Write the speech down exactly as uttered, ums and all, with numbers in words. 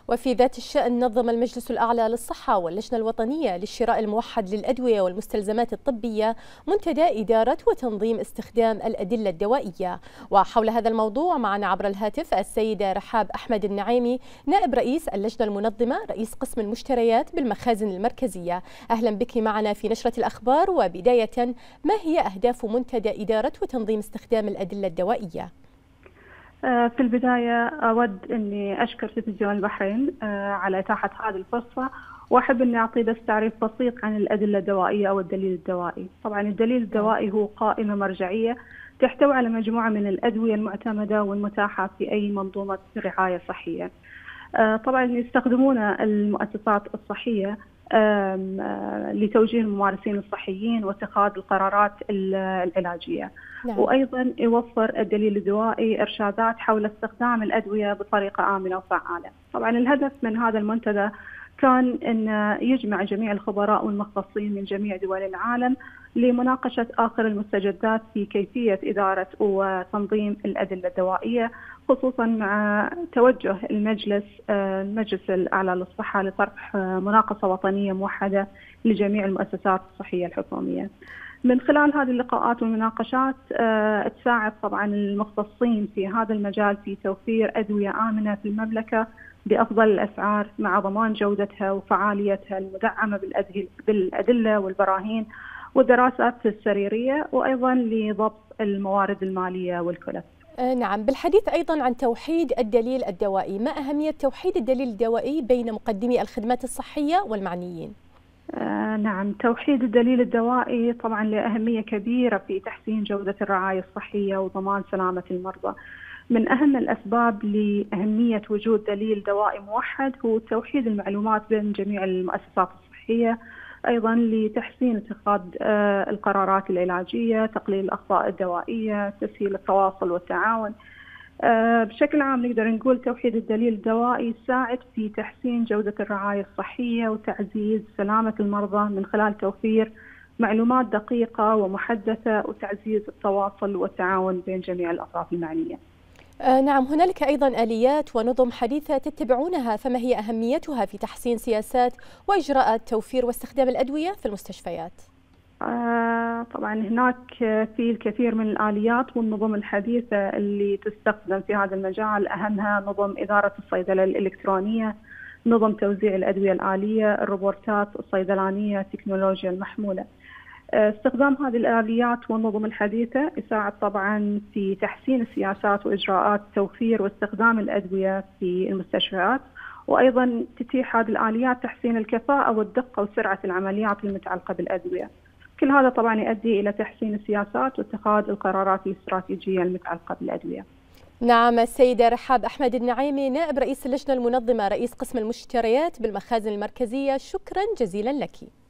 وفي ذات الشأن نظم المجلس الأعلى للصحة واللجنة الوطنية للشراء الموحد للأدوية والمستلزمات الطبية منتدى إدارة وتنظيم استخدام الأدلة الدوائية. وحول هذا الموضوع معنا عبر الهاتف السيدة رحاب أحمد النعيمي، نائب رئيس اللجنة المنظمة رئيس قسم المشتريات بالمخازن المركزية. أهلا بك معنا في نشرة الأخبار. وبداية، ما هي أهداف منتدى إدارة وتنظيم استخدام الأدلة الدوائية؟ في البداية أود أني أشكر تلفزيون البحرين على إتاحة هذه الفرصة، وأحب أني أعطي بس تعريف بسيط عن الأدلة الدوائية أو الدليل الدوائي. طبعا الدليل الدوائي هو قائمة مرجعية تحتوي على مجموعة من الأدوية المعتمدة والمتاحة في أي منظومة رعاية صحية. طبعا يستخدمون المؤسسات الصحية لتوجيه الممارسين الصحيين واتخاذ القرارات العلاجية. نعم. وأيضا يوفر الدليل الدوائي إرشادات حول استخدام الأدوية بطريقة آمنة وفعالة. طبعا الهدف من هذا المنتدى كان أن يجمع جميع الخبراء والمختصين من جميع دول العالم لمناقشة آخر المستجدات في كيفية إدارة وتنظيم الأدلة الدوائية، خصوصا مع توجه المجلس المجلس الأعلى للصحة لطرح مناقصة وطنية موحدة لجميع المؤسسات الصحية الحكومية. من خلال هذه اللقاءات والمناقشات تساعد طبعا المختصين في هذا المجال في توفير أدوية آمنة في المملكة بأفضل الأسعار مع ضمان جودتها وفعاليتها المدعمة بالأدلة والبراهين والدراسات السريرية، وأيضا لضبط الموارد المالية والكلف. نعم، بالحديث أيضا عن توحيد الدليل الدوائي، ما أهمية توحيد الدليل الدوائي بين مقدمي الخدمات الصحية والمعنيين؟ آه نعم، توحيد الدليل الدوائي طبعا له أهمية كبيرة في تحسين جودة الرعاية الصحية وضمان سلامة المرضى. من أهم الأسباب لأهمية وجود دليل دوائي موحد هو توحيد المعلومات بين جميع المؤسسات الصحية، أيضا لتحسين اتخاذ آه القرارات العلاجية، تقليل الأخطاء الدوائية، تسهيل التواصل والتعاون. آه بشكل عام نقدر نقول توحيد الدليل الدوائي يساعد في تحسين جودة الرعاية الصحية وتعزيز سلامة المرضى من خلال توفير معلومات دقيقة ومحدثة وتعزيز التواصل والتعاون بين جميع الأطراف المعنية. آه نعم، هنالك أيضا آليات ونظم حديثة تتبعونها، فما هي أهميتها في تحسين سياسات وإجراءات توفير واستخدام الأدوية في المستشفيات؟ آه طبعا هناك في الكثير من الآليات والنظم الحديثة اللي تستخدم في هذا المجال، أهمها نظم إدارة الصيدلة الإلكترونية، نظم توزيع الأدوية الآلية، الروبورتات الصيدلانية، التكنولوجيا المحمولة. استخدام هذه الآليات والنظم الحديثة يساعد طبعا في تحسين السياسات وإجراءات توفير واستخدام الأدوية في المستشفيات، وأيضا تتيح هذه الآليات تحسين الكفاءة والدقة وسرعة العمليات المتعلقة بالأدوية. كل هذا طبعا يؤدي إلى تحسين السياسات واتخاذ القرارات الاستراتيجية المتعلقة بالأدوية. نعم، السيدة رحاب أحمد النعيمي، نائب رئيس اللجنة المنظمة رئيس قسم المشتريات بالمخازن المركزية، شكرا جزيلا لك.